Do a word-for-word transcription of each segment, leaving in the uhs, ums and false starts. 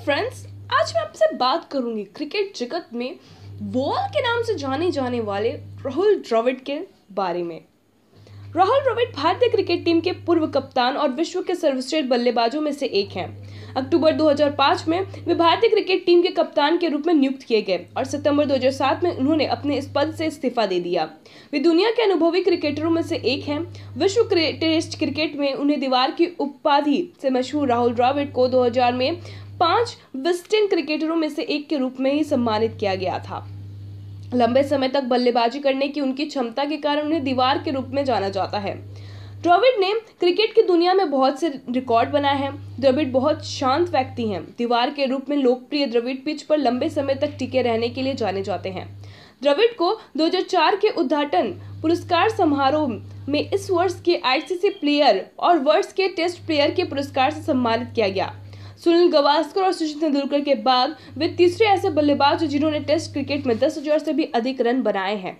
Friends, आज मैं आपसे बात करूंगी क्रिकेट जगत में वॉल के नाम से जाने जाने वाले राहुल द्रविड़ के बारे में। राहुल द्रविड़ भारतीय क्रिकेट टीम के पूर्व कप्तान और विश्व के सर्वश्रेष्ठ बल्लेबाजों में से एक हैं। अक्टूबर दो हज़ार पाँच में वे भारतीय क्रिकेट टीम के कप्तान के रूप में नियुक्त किए गए और सितंबर दो हज़ार सात में उन्होंने अपने इस पद से इस्तीफा दे दिया। वे दुनिया के अनुभवी क्रिकेटरों में से एक हैं। विश्व टेस्ट क्रिकेट में उन्हें दीवार की उपाधि से मशहूर राहुल द्रविड़ को दो हज़ार में पांच विस्टर्न क्रिकेटरों में से एक के रूप में ही सम्मानित किया गया था। लंबे समय तक बल्लेबाजी करने की उनकी क्षमता के कारण उन्हें दीवार के रूप में जाना जाता है। द्रविड़ ने क्रिकेट की दुनिया में बहुत से रिकॉर्ड बनाए हैं। द्रविड़ बहुत शांत व्यक्ति हैं। दीवार के रूप में लोकप्रिय द्रविड़ पिच पर लंबे समय तक टिके रहने के लिए जाने जाते हैं। द्रविड़ को दो हज़ार चार के उद्घाटन पुरस्कार समारोह में इस वर्ष के आईसीसी प्लेयर और वर्ष के टेस्ट प्लेयर के पुरस्कार से सम्मानित किया गया। सुनील गावस्कर और सचिन तेंदुलकर के बाद वे तीसरे ऐसे बल्लेबाज जिन्होंने टेस्ट क्रिकेट में दस हज़ार से भी अधिक रन बनाए हैं।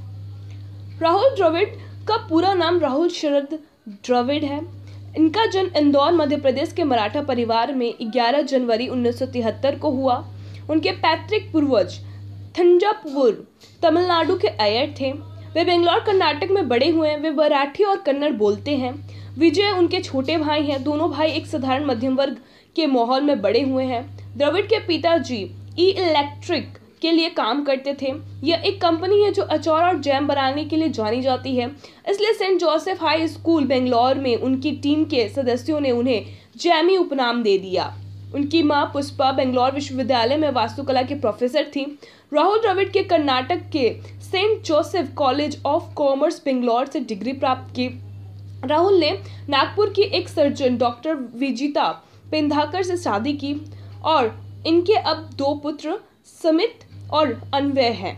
राहुल द्रविड़ का पूरा नाम राहुल शरद द्रविड़ है। इनका जन्म इंदौर मध्य प्रदेश के मराठा परिवार में ग्यारह जनवरी उन्नीस सौ तिहत्तर को हुआ। उनके पैतृक पूर्वज थंजावुर तमिलनाडु के अय्यर थे। वे बेंगलोर कर्नाटक में बड़े हुए। वे मराठी और कन्नड़ बोलते हैं। विजय उनके छोटे भाई हैं। दोनों भाई एक साधारण मध्यम वर्ग के माहौल में बड़े हुए हैं। द्रविड़ के पिताजी ई इलेक्ट्रिक के लिए काम करते थे। यह एक कंपनी है जो अचार और जैम बनाने के लिए जानी जाती है, इसलिए Saint Joseph high school Bangalore में उनकी टीम के सदस्यों ने उन्हें जैमी उपनाम दे दिया। उनकी मां पुष्पा बेंगलोर विश्वविद्यालय में वास्तुकला की प्रोफेसर थी। राहुल द्रविड़ के कर्नाटक के Saint Joseph college of commerce Bangalore से डिग्री प्राप्त की। राहुल ने नागपुर की एक सर्जन डॉक्टर विजिता पेंधाकर से शादी की और इनके अब दो पुत्र समित और अन्वय हैं।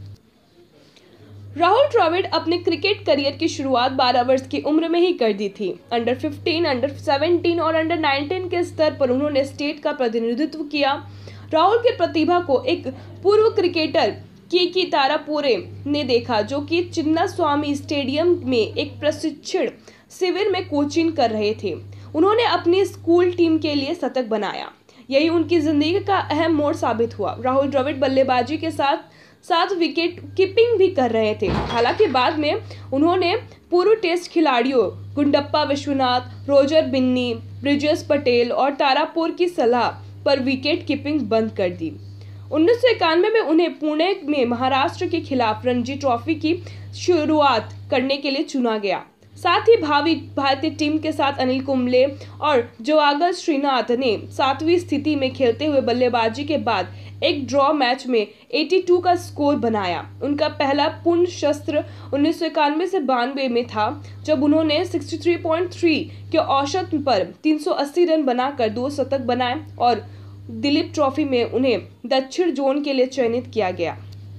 राहुल द्रविड़ अपने क्रिकेट करियर की शुरुआत बारह वर्ष की उम्र में ही कर दी थी। अंडर पंद्रह, अंडर सत्रह और अंडर उन्नीस के स्तर पर उन्होंने स्टेट का प्रतिनिधित्व किया। राहुल की प्रतिभा को एक पूर्व क्रिकेटर के की तारापुरे ने देखा, जो कि चिन्नास्वामी स्टेडियम में एक प्रशिक्षण शिविर में कोचिंग कर रहे थे। उन्होंने अपनी स्कूल टीम के लिए शतक बनाया। यही उनकी जिंदगी का अहम मोड़ साबित हुआ। राहुल द्रविड़ बल्लेबाजी के साथ साथ विकेट कीपिंग भी कर रहे थे। हालांकि बाद में उन्होंने पूर्व टेस्ट खिलाड़ियों गुंडप्पा विश्वनाथ, रोजर बिन्नी, ब्रिजेश पटेल और तारापुर की सलाह पर विकेट कीपिंग बंद कर दी। उन्नीस सौ इक्यानवे में उन्हें पुणे में महाराष्ट्र के खिलाफ रणजी ट्रॉफी की शुरुआत करने के लिए चुना गया। साथ ही भावी भारतीय टीम के साथ अनिल कुंबले और जवागल श्रीनाथ ने सातवीं स्थिति में खेलते हुए बल्लेबाजी के बाद एक ड्रॉ मैच में बयासी का स्कोर बनाया। उनका पहला पूर्ण शस्त्र उन्नीस सौ इक्यानवे से बानवे में था, जब उन्होंने तिरसठ पॉइंट तीन के औसत पर तीन सौ अस्सी रन बनाकर दो शतक बनाए और दिलीप ट्रॉफी में उन्हें दक्षिण जोन के लिए चयनित किया गया।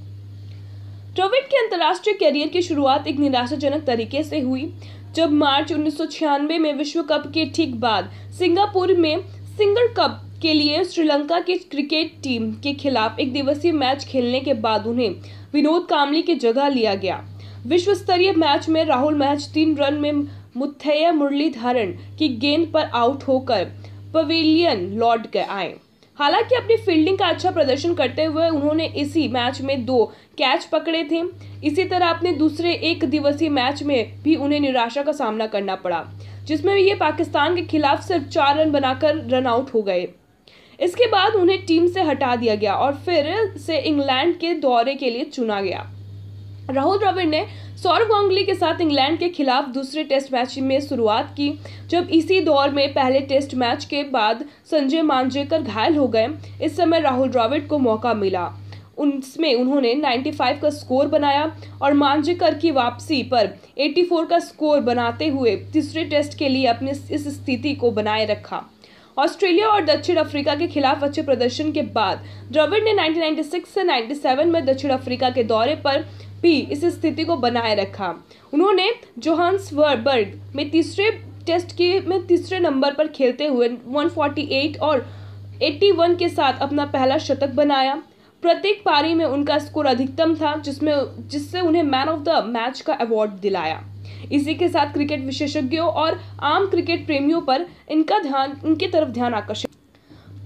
द्रविड़ के अंतर्राष्ट्रीय करियर की शुरुआत एक निराशाजनक तरीके से हुई, जब मार्च उन्नीस सौ छियानवे में विश्व कप के ठीक बाद सिंगापुर में सिंगर कप के लिए श्रीलंका की क्रिकेट टीम के खिलाफ एक दिवसीय मैच खेलने के बाद उन्हें विनोद कांबली की जगह लिया गया। विश्व स्तरीय मैच में राहुल महज तीन रन में मुथैया मुरलीधरन की गेंद पर आउट होकर पवेलियन लौट गए आए। हालांकि अपनी फील्डिंग का अच्छा प्रदर्शन करते हुए उन्होंने इसी मैच में दो कैच पकड़े थे। इसी तरह अपने दूसरे एक दिवसीय मैच में भी उन्हें निराशा का सामना करना पड़ा, जिसमें ये पाकिस्तान के खिलाफ सिर्फ चार रन बनाकर रन आउट हो गए। इसके बाद उन्हें टीम से हटा दिया गया और फिर से इंग्लैंड के दौरे के लिए चुना गया। राहुल द्रविड़ ने सौरव गांगुली के साथ इंग्लैंड के खिलाफ दूसरे टेस्ट मैच में शुरुआत की। जब इसी दौर में पहले टेस्ट मैच के बाद संजय मांजरेकर घायल हो गए, इस समय राहुल द्रविड़ को मौका मिला। उसमें उन्होंने पचानवे का स्कोर बनाया और मांजरेकर की वापसी पर चौरासी का स्कोर बनाते हुए तीसरे टेस्ट के लिए अपनी इस स्थिति को बनाए रखा। ऑस्ट्रेलिया और दक्षिण अफ्रीका के खिलाफ अच्छे प्रदर्शन के बाद द्रविड़ ने उन्नीस सौ छियानवे से सत्तानवे में दक्षिण अफ्रीका के दौरे पर भी इस स्थिति को बनाए रखा। उन्होंने जोहान्सबर्ग में तीसरे टेस्ट के में तीसरे नंबर पर खेलते हुए एक सौ अड़तालीस और इक्यासी के साथ अपना पहला शतक बनाया। प्रत्येक पारी में उनका स्कोर अधिकतम था, जिसमें जिससे उन्हें मैन ऑफ द मैच का अवार्ड दिलाया। इसी के साथ क्रिकेट विशेषज्ञों और आम क्रिकेट प्रेमियों पर इनका ध्यान इनकी तरफ ध्यान आकर्षित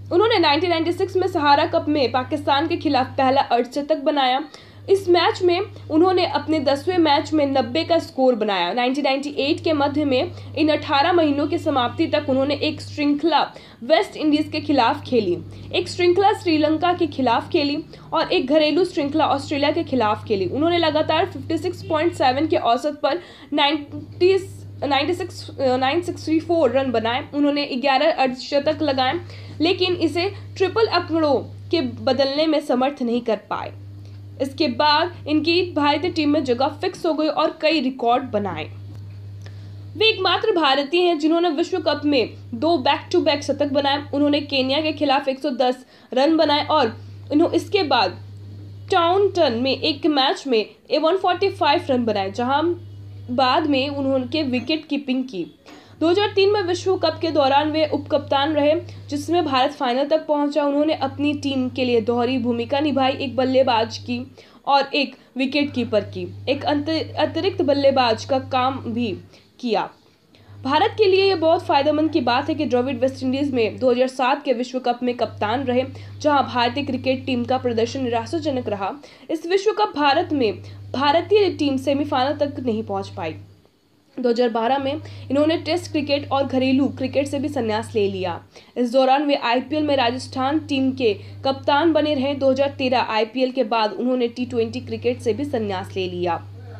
उन्होंने नाइनटीन नाइंटी सिक्स में सहारा कप में पाकिस्तान के खिलाफ पहला अर्धशतक बनाया। इस मैच में उन्होंने अपने दसवें मैच में नब्बे का स्कोर बनाया। नाइनटीन नाइंटी एट के मध्य में इन अठारह महीनों की समाप्ति तक उन्होंने एक श्रृंखला वेस्ट इंडीज के खिलाफ खेली, एक श्रृंखला श्रीलंका के खिलाफ खेली और एक घरेलू श्रृंखला ऑस्ट्रेलिया के खिलाफ खेली। उन्होंने लगातार छप्पन पॉइंट सात के औसत पर ninety six nine sixty four run बनाए। उन्होंने ग्यारह अर्धशतक लगाए, लेकिन इसे ट्रिपल आंकड़ों के बदलने में समर्थ नहीं कर पाए। इसके बाद इनकी भारतीय टीम में जगह फिक्स हो गई और कई रिकॉर्ड बनाए। वे एकमात्र भारतीय हैं जिन्होंने विश्व कप में दो बैक टू बैक शतक बनाए। उन्होंने केन्या के खिलाफ एक सौ दस रन बनाए और उन्होंने इसके बाद टाउनटन में एक मैच में एक सौ पैंतालीस रन बनाए, जहां बाद में उन्होंने विकेट कीपिंग की। दो हज़ार तीन में विश्व कप के दौरान वे उपकप्तान रहे, जिसमें भारत फाइनल तक पहुंचा। उन्होंने अपनी टीम के लिए दोहरी भूमिका निभाई, एक बल्लेबाज की और एक विकेट कीपर की, एक अतिरिक्त बल्लेबाज का काम भी किया। भारत के लिए यह बहुत फायदेमंद की बात है कि द्रविड़ वेस्टइंडीज में दो हज़ार सात के विश्व कप में कप्तान रहे, जहां भारतीय क्रिकेट टीम का प्रदर्शन निराशाजनक रहा। इस विश्व कप भारत में भारतीय टीम सेमीफाइनल तक नहीं पहुंच पाई। दो हज़ार बारह में इन्होंने टेस्ट क्रिकेट और घरेलू क्रिकेट से भी संन्यास ले लिया। इस दौरान वे आईपीएल में राजस्थान टीम के कप्तान बने रहे। दो हज़ार तेरह आईपीएल के बाद उन्होंने टी ट्वेंटी क्रिकेट से भी संन्यास ले लिया।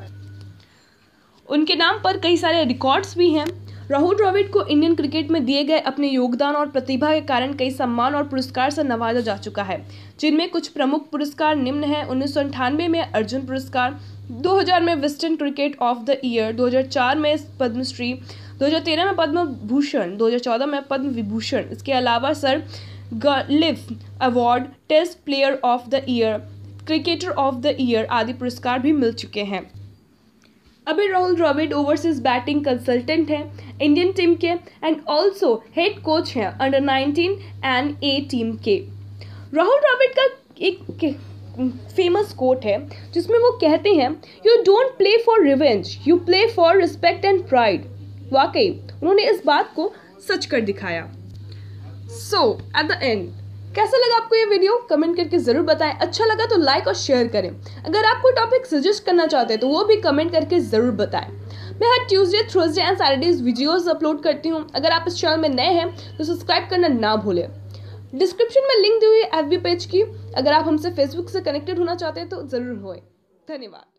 उनके नाम पर कई सारे रिकॉर्ड्स भी हैं। राहुल द्रविड़ को इंडियन क्रिकेट में दिए गए अपने योगदान और प्रतिभा के कारण कई सम्मान और पुरस्कार से नवाजा जा चुका है, जिनमें कुछ प्रमुख पुरस्कार निम्न हैं। उन्नीस सौ अंठानवे में अर्जुन पुरस्कार, दो हज़ार में Wisden cricket of the year, दो हज़ार चार में पद्मश्री, दो हज़ार तेरह में पद्म भूषण, दो हज़ार चौदह में पद्म विभूषण। इसके अलावा sir Garfield award, test player of the year, cricketer of the year आदि पुरस्कार भी मिल चुके हैं। अभी Rahul Dravid overseas batting consultant हैं इंडियन टीम के एंड ऑल्सो हेड कोच हैं under nineteen and A team के। राहुल द्रविड़ का एक फेमस कोट है जिसमें वो कहते हैं, you don't play for revenge, you play for respect and pride. वाकई उन्होंने इस बात को सच कर दिखाया। सो एट द एंड, कैसा लगा आपको ये वीडियो? कमेंट करके जरूर बताएं। अच्छा लगा तो लाइक और शेयर करें। अगर आप कोई टॉपिक सजेस्ट करना चाहते हैं तो वो भी कमेंट करके जरूर बताएं। मैं हर Tuesday, Thursday and Saturdays videos upload करती हूँ। अगर आप इस चैनल में नए हैं तो सब्सक्राइब करना ना भूलें। डिस्क्रिप्शन में लिंक दी हुई है एफबी पेज की। अगर आप हमसे फेसबुक से कनेक्टेड होना चाहते हैं तो जरूर होए। धन्यवाद।